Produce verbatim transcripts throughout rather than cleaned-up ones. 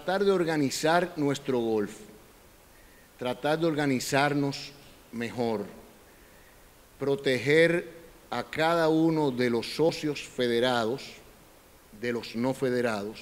tratar de organizar nuestro golf, tratar de organizarnos mejor, proteger a cada uno de los socios federados, de los no federados,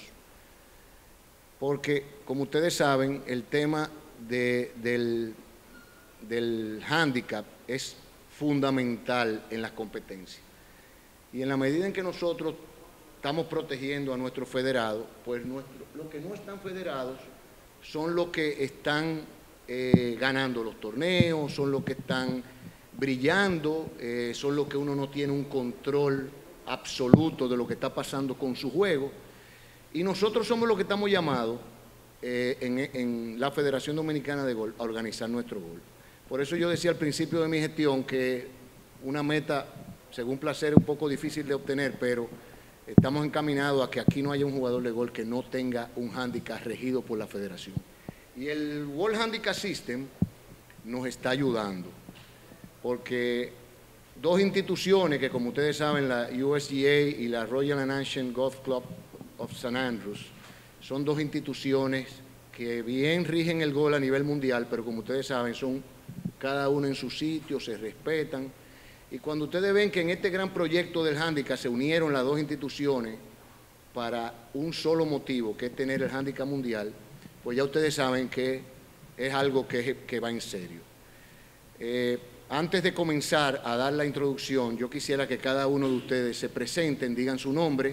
porque, como ustedes saben, el tema de, del, del hándicap es fundamental en las competencias. Y en la medida en que nosotros estamos protegiendo a nuestros federados, pues nuestro, los que no están federados son los que están eh, ganando los torneos, son los que están brillando, eh, son los que uno no tiene un control absoluto de lo que está pasando con su juego. Y nosotros somos los que estamos llamados eh, en, en la Federación Dominicana de Golf a organizar nuestro golf. Por eso yo decía al principio de mi gestión que una meta, según placer, es un poco difícil de obtener, pero estamos encaminados a que aquí no haya un jugador de golf que no tenga un handicap regido por la federación. Y el World Handicap System nos está ayudando, porque dos instituciones que, como ustedes saben, la U S G A y la Royal and Ancient Golf Club of Saint Andrews, son dos instituciones que bien rigen el golf a nivel mundial, pero como ustedes saben, son cada uno en su sitio, se respetan. Y cuando ustedes ven que en este gran proyecto del handicap se unieron las dos instituciones para un solo motivo, que es tener el handicap mundial, pues ya ustedes saben que es algo que, que va en serio. Eh, antes de comenzar a dar la introducción, yo quisiera que cada uno de ustedes se presenten, digan su nombre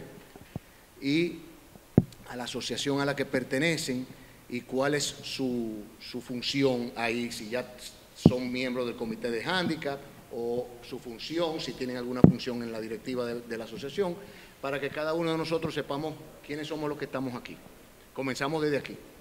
y a la asociación a la que pertenecen y cuál es su, su función ahí, si ya son miembros del comité de handicap, o su función, si tienen alguna función en la directiva de, de la asociación, para que cada uno de nosotros sepamos quiénes somos los que estamos aquí. Comenzamos desde aquí.